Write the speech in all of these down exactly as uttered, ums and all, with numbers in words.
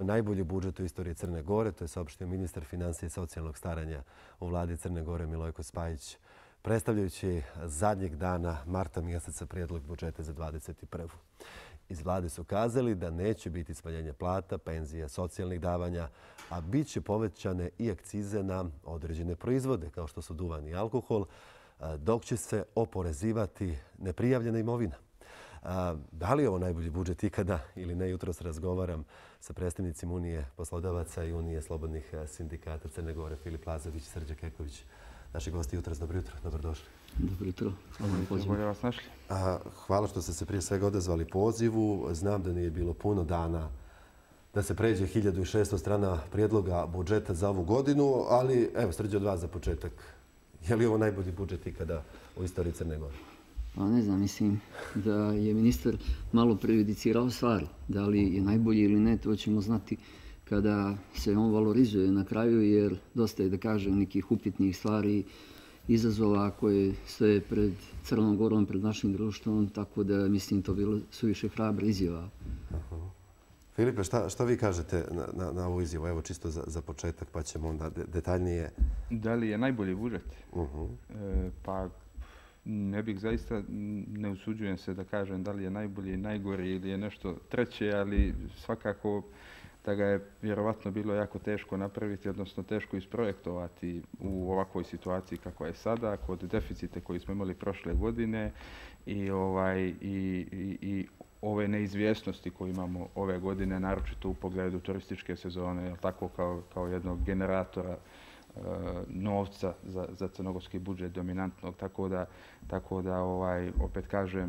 najbolji budžet u istoriji Crne Gore. To je saopštio ministar financija i socijalnog staranja u vladi Crne Gore Milojko Spajić, predstavljajući zadnjeg dana marta mjeseca prijedlog budžeta za dvadeset prvu. Iz vlade su kazali da neće biti smanjenje plata, penzija, socijalnih davanja, a bit će povećane i akcize na određene proizvode, kao što su duvan i alkohol, dok će se oporezivati neprijavljena imovina. Da li je ovo najbolji budžet ikada ili ne? Jutros razgovaram sa predstavnicima Unije poslodavaca i Unije slobodnih sindikata Crne Gore, Filip Lazović i Srđan Keković. Naši gosti jutros, dobro jutro, dobrodošli. Dobro jutro, hvala na pozivu. Bolje vas našli. Hvala što ste se prije svega odazvali pozivu. Znam da nije bilo puno dana da se pređe hiljadu šesto strana prijedloga budžeta za ovu godinu, ali evo, Srđan, od vas za početak. Je li ovo najbolji budžet ikada u istoriji Crne Gore? Pa ne znam, mislim da je ministar malo prejudicirao stvari. Da li je najbolji ili ne, to ćemo znati kada se on valorizuje na kraju, jer dosta je, da kažem, nekih upitnih stvari, izazova koje stoje pred Crnom Gorom, pred našim društvom, tako da mislim to bilo suviše hrabra izjava. Filipe, šta, šta vi kažete na, na, na ovu izjavu? Evo čisto za, za početak, pa ćemo onda de, detaljnije. Da li je najbolji budžet? Uh-huh. E, pa ne bih zaista, ne usuđujem se da kažem da li je najbolji i najgori ili je nešto treće, ali svakako da ga je vjerovatno bilo jako teško napraviti, odnosno teško isprojektovati u ovakvoj situaciji kakva je sada, kod deficite koji smo imali prošle godine i, ovaj, i, i, i ove neizvjesnosti koje imamo ove godine, naročito u pogledu turističke sezone, tako kao, kao jednog generatora e, novca za, za crnogorski budžet dominantnog. Tako da, tako da ovaj, opet kažem,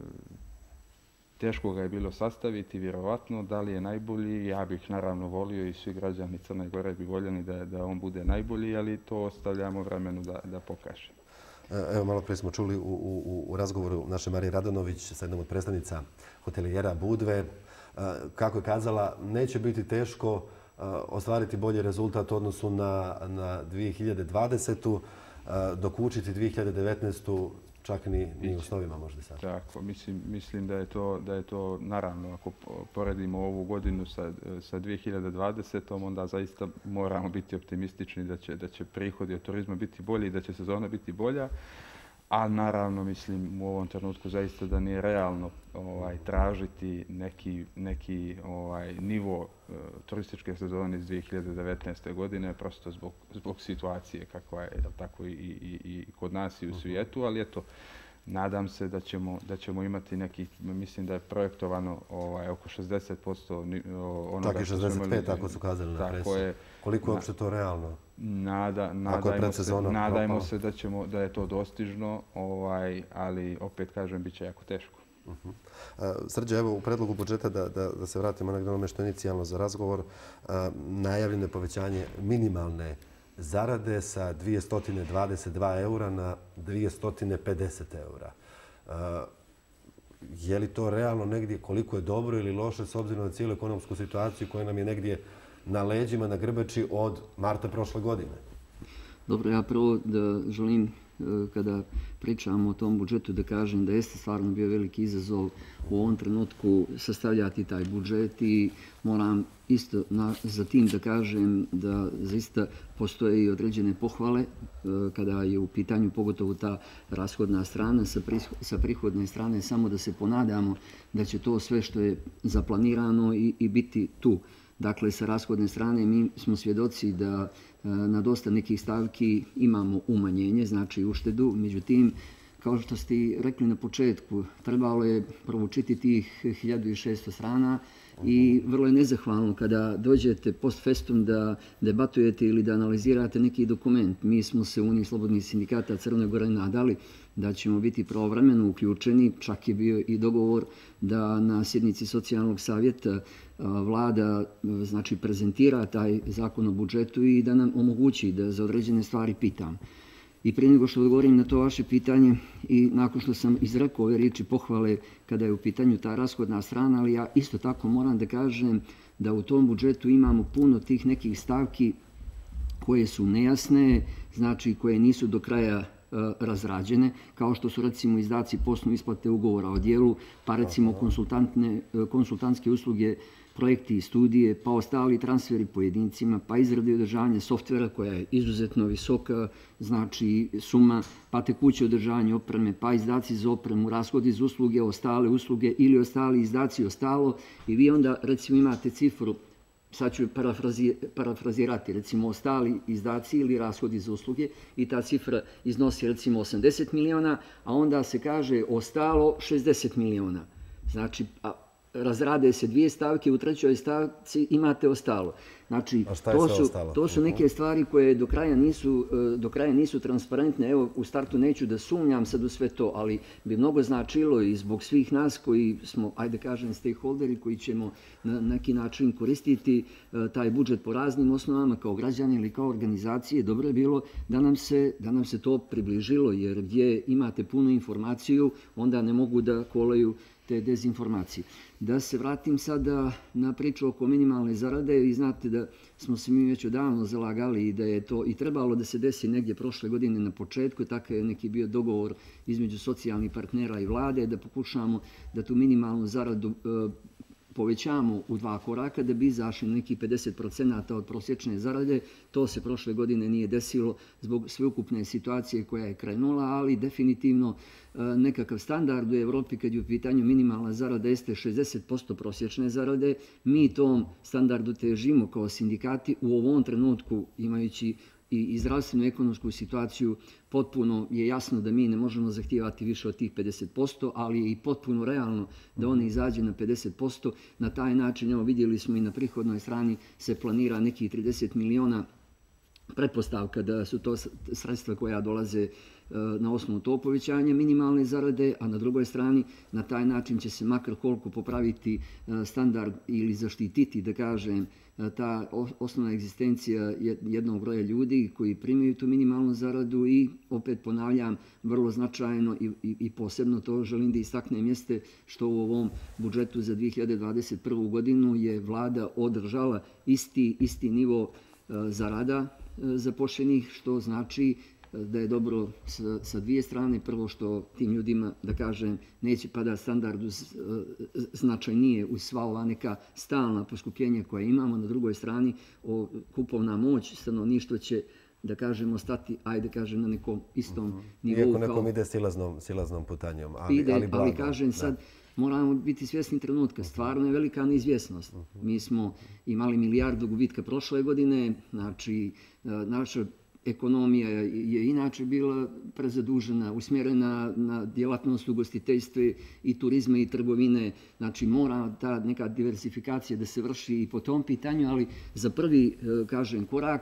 teško ga je bilo sastaviti, vjerovatno. Da li je najbolji? Ja bih naravno volio i svi građani Crne Gore bi voljeli da, da on bude najbolji, ali to ostavljamo vremenu da, da pokaže. Evo, malo prije smo čuli u, u, u razgovoru naše Marije Radonović sa jednom od predstavnica hotelijera Budve. Kako je kazala, neće biti teško ostvariti bolji rezultat u odnosu na, na dvije hiljade dvadesetu, dok učiti dvije hiljade devetnaestu čak ni, ni u snovima možda sad. Tako, mislim, mislim da je to, da je to naravno, ako poredimo ovu godinu sa, sa dvije hiljade dvadesetom, onda zaista moramo biti optimistični da će, da će prihodi od turizma biti bolji i da će sezona biti bolja. A naravno, mislim, u ovom trenutku zaista da nije realno ovaj, tražiti neki, neki ovaj, nivo uh, turističke sezone iz dvije hiljade devetnaeste. godine, prosto zbog, zbog situacije kakva je, tako i, i, i kod nas i u svijetu, ali eto, nadam se da ćemo, da ćemo imati neki, mislim da je projektovano ovaj, oko šezdeset posto onoga. Tako i šezdeset pet, tako su kazali na presu. Koliko je uopšte to realno? Nada, nadajmo se, nadajmo se da, ćemo, da je to dostižno, ovaj, ali opet kažem, bit će jako teško. Uh-huh. uh, Srđe, evo u predlogu budžeta, da, da, da se vratimo na onome što je inicijalno za razgovor, uh, najavljeno je povećanje minimalne zarade sa dvjesto dvadeset dva eura na dvjesto pedeset eura. Uh, je li to realno negdje, koliko je dobro ili loše s obzirom na cijelu ekonomsku situaciju koja nam je negdje na leđima, na grbači od marta prošle godine? Dobro, ja prvo da želim kada pričamo o tom budžetu da kažem da jeste stvarno bio veliki izazov u ovom trenutku sastavljati taj budžet i moram isto na, za tim da kažem da zaista postoje i određene pohvale kada je u pitanju pogotovo ta rashodna strana sa, priho, sa prihodne strane, samo da se ponadamo da će to sve što je zaplanirano i, i biti tu. Dakle, sa rashodne strane mi smo svjedoci da na dosta nekih stavki imamo umanjenje, znači uštedu. Međutim, kao što ste rekli na početku, trebalo je proučiti tih hiljadu šesto strana i vrlo je nezahvalno kada dođete post festum da debatujete ili da analizirate neki dokument. Mi smo se u Uniji slobodnih sindikata Crne Gore nadali da ćemo biti pravovremeno uključeni. Čak je bio i dogovor da na sjednici socijalnog savjeta vlada znači, prezentira taj zakon o budžetu i da nam omogući da za određene stvari pitam. I prije nego što odgovorim na to vaše pitanje i nakon što sam izrekao ove riječi pohvale kada je u pitanju ta rashodna strana, ali ja isto tako moram da kažem da u tom budžetu imamo puno tih nekih stavki koje su nejasne, znači koje nisu do kraja razrađene, kao što su recimo izdaci poslovne isplate ugovora o djelu, pa recimo konsultantne, konsultantske usluge projekti i studije, pa ostali transferi pojedincima, pa izrade i održavanje softvera koja je izuzetno visoka, znači suma, pa tekuće održavanje opreme, pa izdaci za opremu, rashodi za usluge, ostale usluge ili ostali izdaci ostalo i vi onda recimo imate cifru, sad ću parafrazirati, recimo ostali izdaci ili rashodi za usluge i ta cifra iznosi recimo osamdeset miliona, a onda se kaže ostalo šezdeset miliona. Znači, razrade se dvije stavke, u trećoj stavci imate ostalo. Znači, to su, to su neke stvari koje do kraja nisu, do kraja nisu transparentne. Evo, u startu neću da sumnjam sad u sve to, ali bi mnogo značilo i zbog svih nas koji smo, ajde kažem, stakeholderi, koji ćemo na neki način koristiti taj budžet po raznim osnovama kao građani ili kao organizacije, dobro je bilo da nam se, da nam se to približilo, jer gdje imate punu informaciju, onda ne mogu da kolaju te dezinformacije. Da se vratim sada na priču oko minimalne zarade. Vi znate da smo se mi već odavno zalagali i da je to i trebalo da se desi negdje prošle godine na početku. Takav je neki bio dogovor između socijalnih partnera i vlade da pokušamo da tu minimalnu zaradu povećamo u dva koraka da bi izašli neki pedeset procenata od prosječne zarade. To se prošle godine nije desilo zbog sveukupne situacije koja je krenula, ali definitivno nekakav standard u Evropi kad je u pitanju minimalna zarada jeste šezdeset posto prosječne zarade. Mi tom standardu težimo kao sindikati u ovom trenutku, imajući i zdravstvenu ekonomsku situaciju, potpuno je jasno da mi ne možemo zahtijevati više od tih pedeset posto, ali je i potpuno realno da one izađe na pedeset posto. Na taj način, evo vidjeli smo i na prihodnoj strani se planira nekih trideset miliona pretpostavka da su to sredstva koja dolaze na osnovu to povećanja minimalne zarade, a na drugoj strani na taj način će se makar koliko popraviti standard ili zaštititi, da kažem, ta osnovna egzistencija jednog broja ljudi koji primaju tu minimalnu zaradu i opet ponavljam, vrlo značajno i, i, i posebno to želim da istaknem jeste što u ovom budžetu za dvije hiljade dvadeset prvu godinu je vlada održala isti, isti nivo zarada zaposlenih, što znači da je dobro sa, sa dvije strane. Prvo što tim ljudima, da kažem, neće pada standard uz, značajnije uz sva ova neka stalna poskupljenja koja imamo. Na drugoj strani o, kupovna moć stanovništva će, da kažemo, stati, ajde kažem, na nekom istom uh-huh. nivou. Iako nekom kao, ide silaznom, silaznom putanjom. Ali, ide, ali, blago, ali kažem sad, da. Moramo biti svjesni trenutka. Stvarno je velika neizvjesnost. Uh-huh. Mi smo imali milijardu gubitka prošle godine, znači naša ekonomija je inače bila prezadužena, usmjerena na djelatnost ugostiteljstva i turizma i trgovine. Znači mora ta neka diversifikacija da se vrši i po tom pitanju, ali za prvi, kažem, korak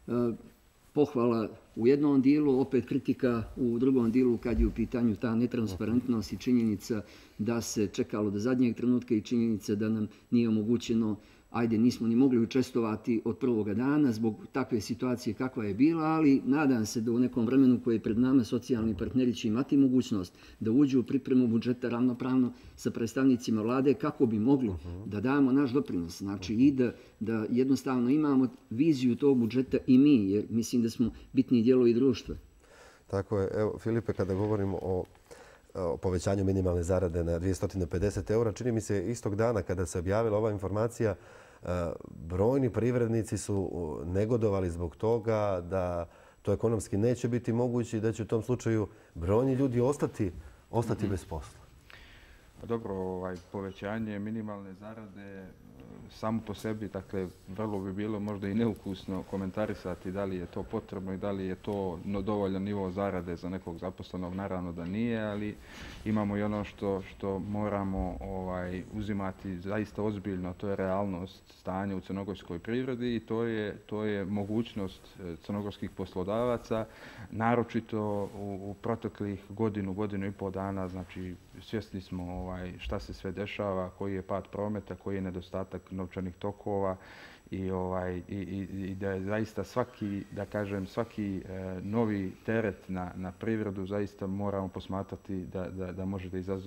pohvala u jednom dijelu, opet kritika u drugom dijelu kad je u pitanju ta netransparentnost i činjenica da se čekalo do zadnjeg trenutka i činjenica da nam nije omogućeno, ajde, nismo ni mogli učestvovati od prvoga dana zbog takve situacije kakva je bila, ali nadam se da u nekom vremenu koje je pred nama socijalni partneri će imati mogućnost da uđu u pripremu budžeta ravnopravno sa predstavnicima vlade kako bi mogli uh-huh. da damo naš doprinos. Znači uh-huh. i da, da jednostavno imamo viziju tog budžeta i mi, jer mislim da smo bitni dijelovi društva. Tako je. Evo, Filipe, kada govorimo o o povećanju minimalne zarade na dvjesto pedeset eura. Čini mi se istog dana kada se objavila ova informacija, brojni privrednici su negodovali zbog toga da to ekonomski neće biti moguće i da će u tom slučaju brojni ljudi ostati, ostati mm-hmm. bez posla. Pa dobro, ovaj, povećanje minimalne zarade samo po sebi, dakle, vrlo bi bilo možda i neukusno komentarisati da li je to potrebno i da li je to no, dovoljan nivo zarade za nekog zaposlenog. Naravno da nije, ali imamo i ono što, što moramo ovaj, uzimati zaista ozbiljno, to je realnost stanja u crnogorskoj privredi i to je, to je mogućnost crnogorskih poslodavaca, naročito u, u proteklih godinu, godinu i pol dana, znači svjesni smo ovaj, šta se sve dešava, koji je pad prometa, koji je nedostatak novčanih tokova i, ovaj, i, i, i da je zaista svaki, da kažem, svaki e, novi teret na, na privredu zaista moramo posmatrati da, da, da može da izazove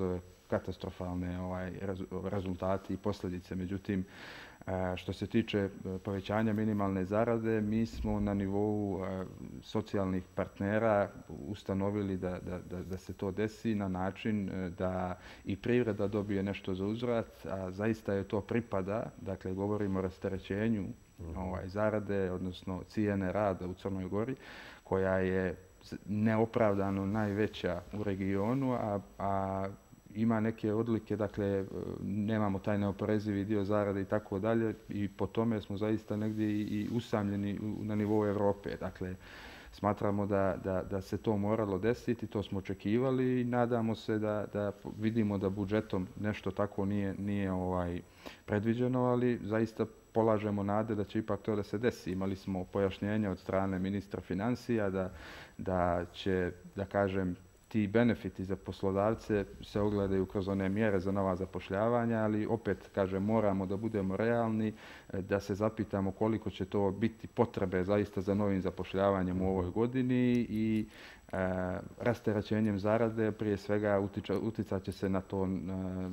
katastrofalne ovaj, rezultati i posljedice. Međutim, što se tiče povećanja minimalne zarade, mi smo na nivou socijalnih partnera ustanovili da, da, da, da se to desi na način da i privreda dobije nešto za uzvrat, a zaista je to pripada, dakle govorimo o rasterećenju ovaj, zarade, odnosno cijene rada u Crnoj Gori, koja je neopravdano najveća u regionu, a, a ima neke odlike, dakle nemamo taj neoporezivi dio zarade i tako dalje i po tome smo zaista negdje i usamljeni na nivou Evrope. Dakle, smatramo da, da, da se to moralo desiti, to smo očekivali i nadamo se da, da vidimo da budžetom nešto tako nije, nije ovaj, predviđeno, ali zaista polažemo nade da će ipak to da se desi. Imali smo pojašnjenja od strane ministra financija da, da će, da kažem, ti benefiti za poslodavce se ogledaju kroz one mjere za nova zapošljavanja, ali opet, kažem, moramo da budemo realni, da se zapitamo koliko će to biti potrebe zaista za novim zapošljavanjem u ovoj godini i e, rasterećenjem zarade, prije svega uticat će se na to na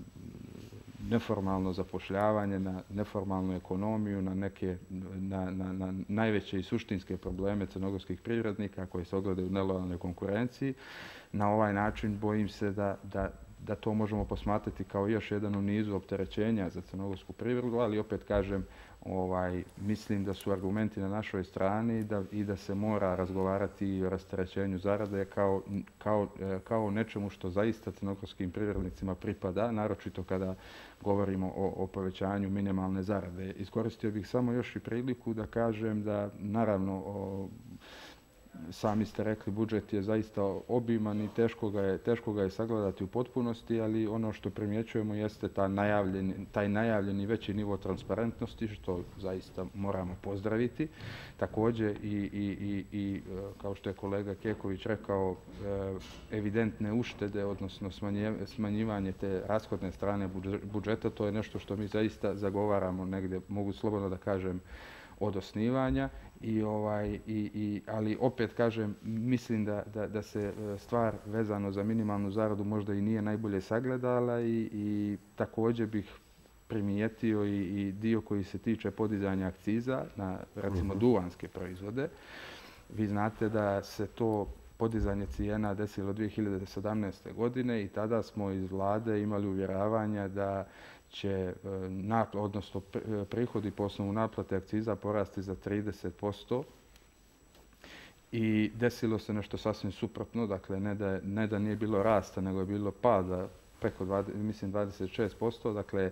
neformalno zapošljavanje, na neformalnu ekonomiju, na neke na, na, na najveće i suštinske probleme crnogorskih privrednika koji se ogledaju u nelojalnoj konkurenciji. Na ovaj način bojim se da, da, da to možemo posmatrati kao još jedan u nizu opterećenja za crnogorsku privredu, ali opet kažem, ovaj, mislim da su argumenti na našoj strani da, i da se mora razgovarati i o rasterećenju zarade kao, kao, kao nečemu što zaista crnogorskim privrednicima pripada, naročito kada govorimo o, o povećanju minimalne zarade. Iskoristio bih samo još i priliku da kažem da, naravno, o, sami ste rekli, budžet je zaista obiman i teško ga je, teško ga je sagledati u potpunosti, ali ono što primjećujemo jeste ta najavljeni, taj najavljeni veći nivo transparentnosti, što zaista moramo pozdraviti. Također i, i, i, i kao što je kolega Keković rekao, evidentne uštede, odnosno smanjivanje te rashodne strane budžeta, to je nešto što mi zaista zagovaramo negdje, mogu slobodno da kažem, od osnivanja. I ovaj, i, i, ali opet kažem, mislim da, da, da se stvar vezano za minimalnu zaradu možda i nije najbolje sagledala i, i također bih primijetio i, i dio koji se tiče podizanja akciza na, recimo, duvanske proizvode. Vi znate da se to podizanje cijena desilo dvije hiljade sedamnaeste. godine i tada smo iz vlade imali uvjeravanja da će odnosno prihodi po osnovu naplate akciza porasti za trideset posto i desilo se nešto sasvim suprotno, dakle ne da, ne da nije bilo rasta, nego je bilo pada preko dvadeset, mislim dvadeset šest posto. Dakle,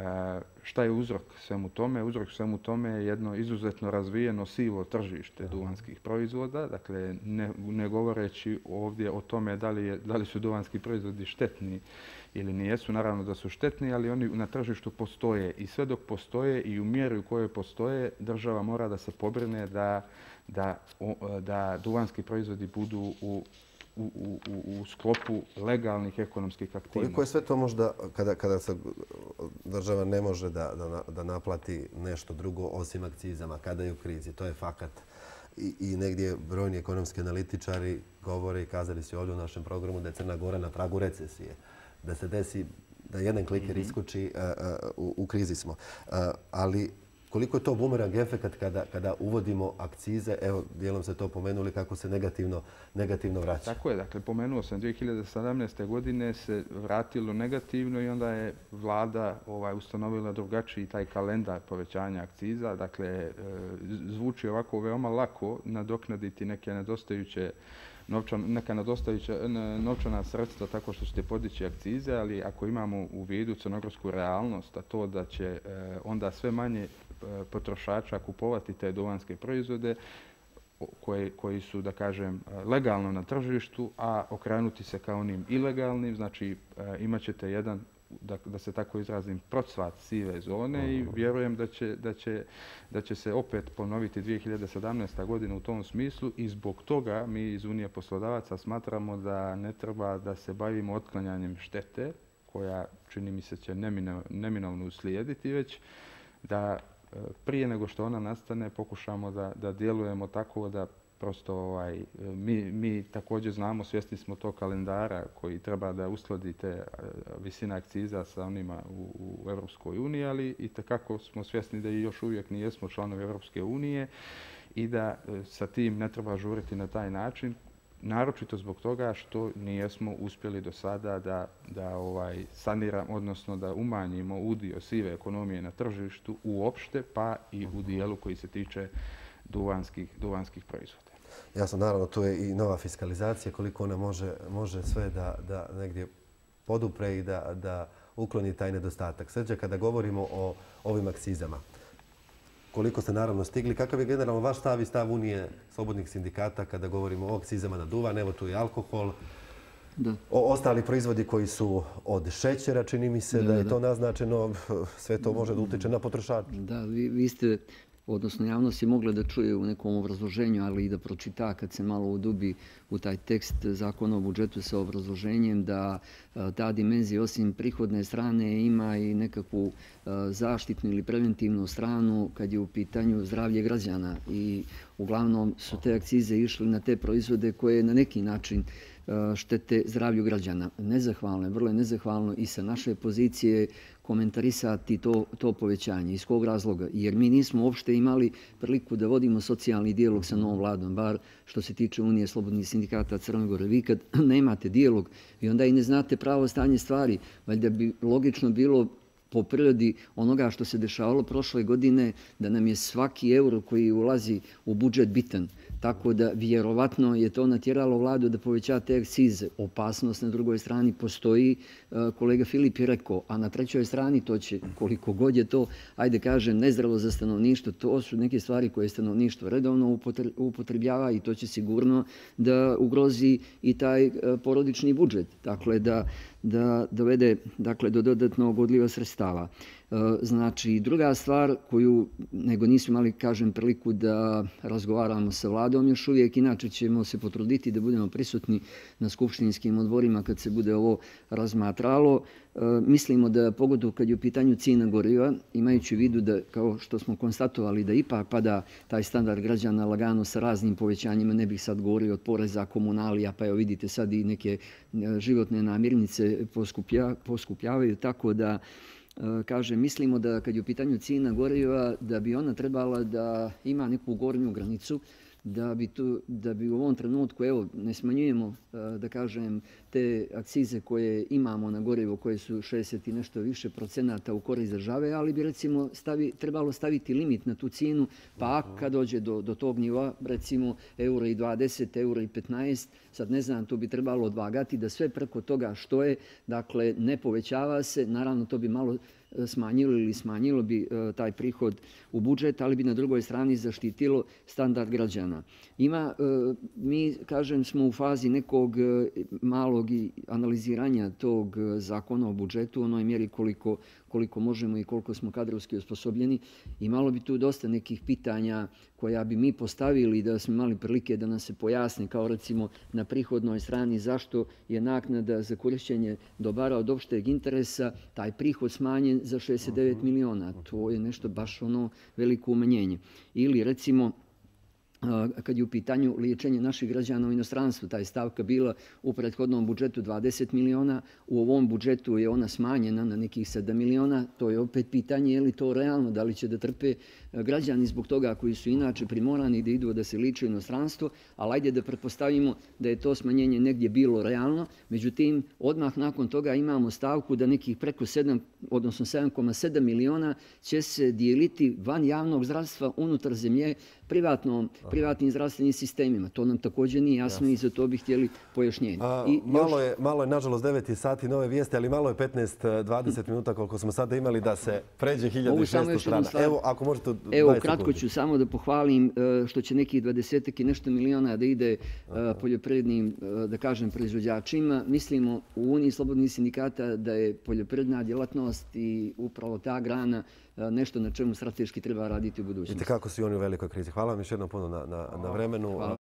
šta je uzrok svemu tome? Uzrok svemu tome je jedno izuzetno razvijeno sivo tržište duvanskih proizvoda. Dakle, ne, ne govoreći ovdje o tome da li, je, da li su duvanski proizvodi štetni ili nijesu, naravno da su štetni, ali oni na tržištu postoje i sve dok postoje i u mjeri u kojoj postoje, država mora da se pobrine da, da, da duvanski proizvodi budu u U, u, u sklopu legalnih ekonomskih aktivnosti. Koliko je sve to možda, kada, kada se država ne može da, da, da naplati nešto drugo osim akcizama, kada je u krizi, to je fakat. I, i negdje brojni ekonomski analitičari govore i kazali su ovdje u našem programu da je Crna Gora na pragu recesije. Da se desi, da jedan kliker iskoči, uh, uh, u, u krizi smo. Uh, ali koliko je to bumerang efekat kada, kada uvodimo akcize? Evo, dijelom se to pomenuli kako se negativno, negativno vraća. Tako je, dakle, pomenuo sam dvije hiljade sedamnaeste. godine se vratilo negativno i onda je vlada ovaj, ustanovila drugačiji taj kalendar povećanja akciza. Dakle, zvuči ovako veoma lako nadoknaditi neke nedostajuće Novčan, neka nedostajuća novčana sredstva tako što ćete podići akcize, ali ako imamo u vidu crnogorsku realnost, a to da će e, onda sve manje e, potrošača kupovati te duvanske proizvode koji, koji su, da kažem, legalno na tržištu, a okrenuti se ka onim ilegalnim, znači e, imat ćete jedan, da, da se tako izrazim, procvat sive zone i vjerujem da će, da će, da će se opet ponoviti dvije hiljade sedamnaesta. godina u tom smislu i zbog toga mi iz Unije poslodavaca smatramo da ne treba da se bavimo otklanjanjem štete koja, čini mi se, će neminovno uslijediti, već da prije nego što ona nastane pokušamo da, da djelujemo tako da prosto ovaj, mi, mi također znamo, svjesni smo tog kalendara koji treba da uskladi te visine akciza sa onima u, u Europskoj uniji, ali i takako smo svjesni da još uvijek nijesmo članovi Europske unije i da sa tim ne treba žuriti na taj način. Naročito zbog toga što nijesmo uspjeli do sada da, da ovaj, saniramo, odnosno da umanjimo udio sive ekonomije na tržištu uopšte, pa i u dijelu koji se tiče duvanskih, duvanskih proizvoda. Jasno, naravno, tu je i nova fiskalizacija, koliko ona može, može sve da, da negdje podupre i da, da ukloni taj nedostatak. Srđa, kada govorimo o ovim akcizama, koliko ste naravno stigli, kakav je generalno vaš stav i stav Unije slobodnih sindikata kada govorimo o akcizama na duvan, evo tu je alkohol, da. O ostali proizvodi koji su od šećera, čini mi se da, da je da. to naznačeno, sve to može da utiče na potrošača. Da, vi, vi ste, odnosno javnost je mogla da čuje u nekom obrazloženju, ali i da pročita kad se malo udubi u taj tekst zakona o budžetu sa obrazloženjem da ta dimenzija osim prihodne strane ima i nekakvu zaštitnu ili preventivnu stranu kad je u pitanju zdravlje građana. I uglavnom su te akcize išle na te proizvode koje na neki način štete zdravlju građana. Nezahvalno je, vrlo je nezahvalno i sa naše pozicije komentarisati to, to povećanje. Iz kog razloga? Jer mi nismo uopšte imali priliku da vodimo socijalni dijalog sa novom vladom, bar što se tiče Unije slobodnih sindikata Crne Gore. Vi kad nemate dijalog i onda i ne znate pravo stanje stvari, valjda bi logično bilo po prirodi onoga što se dešavalo prošle godine, da nam je svaki euro koji ulazi u budžet bitan. Tako da vjerovatno je to natjeralo vladu da poveća te akcize. Opasnost na drugoj strani postoji, kolega Filip je rekao, a na trećoj strani to će, koliko god je to, ajde kažem, nezdravo za stanovništvo, to su neke stvari koje stanovništvo redovno upotrebljava i to će sigurno da ugrozi i taj porodični budžet. Dakle, da da dovede dakle, do dodatnog odliva sredstava. Znači, druga stvar koju nego nismo imali, kažem, priliku da razgovaramo sa vladom još uvijek, inače ćemo se potruditi da budemo prisutni na skupštinskim odborima kad se bude ovo razmatralo. Mislimo da pogotovo kad je u pitanju cijena goriva, imajući u vidu da, kao što smo konstatovali, da ipak pada taj standard građana lagano sa raznim povećanjima, ne bih sad govorio od poreza, komunalija, pa evo vidite sad i neke životne namirnice poskuplja, poskupljavaju, tako da kažem, mislimo da kad je u pitanju cijena goriva, da bi ona trebala da ima neku gornju granicu, da bi, tu, da bi u ovom trenutku, evo, ne smanjujemo, da kažem, te akcize koje imamo na gorivo, koje su šezdeset i nešto više procenata u korist države, ali bi recimo stavi, trebalo staviti limit na tu cijenu, pa kad dođe do, do tog nivoa, recimo euro i dvadeset, euro i petnaest, sad ne znam, to bi trebalo odvagati da sve preko toga što je, dakle, ne povećava se, naravno to bi malo smanjilo ili smanjilo bi taj prihod u budžet, ali bi na drugoj strani zaštitilo standard građana. Ima, mi, kažem, smo u fazi nekog malog analiziranja tog zakona o budžetu u onoj mjeri koliko, koliko možemo i koliko smo kadrovski osposobljeni. I malo bi tu dosta nekih pitanja koja bi mi postavili da smo imali prilike da nam se pojasne, kao recimo na prihodnoj strani zašto je naknada za korišćenje dobara od opšteg interesa, taj prihod smanjen za šezdeset devet miliona. To je nešto baš ono veliko umanjenje. Ili recimo kad je u pitanju liječenje naših građana u inostranstvu, taj stavka bila u prethodnom budžetu dvadeset miliona, u ovom budžetu je ona smanjena na nekih sedam miliona, to je opet pitanje je li to realno, da li će da trpe građani zbog toga koji su inače primorani da idu da se liče u inostranstvo, ali ajde da pretpostavimo da je to smanjenje negdje bilo realno, međutim odmah nakon toga imamo stavku da nekih preko sedam, odnosno sedam zarez sedam miliona će se dijeliti van javnog zdravstva unutar zemlje privatnom, privatnim zdravstvenim sistemima. To nam također nije jasno i za to bi htjeli pojašnjenje. A, I malo, još... je, malo je, nažalost, devet sati nove vijeste, ali malo je petnaest do dvadeset minuta koliko smo sada imali da se pređe hiljadu šesto strana. Evo, ako možete... Evo, kratko ću samo da pohvalim što će nekih dvadeset i nešto miliona da ide Aha. poljoprivrednim, da kažem, proizvođačima. Mislimo u Uniji slobodnih sindikata da je poljoprivredna djelatnost i upravo ta grana nešto na čemu strateški treba raditi u budućnosti. Vidite kako su i oni u velikoj krizi. Hvala vam još jednom puno na, na, na vremenu. Hvala.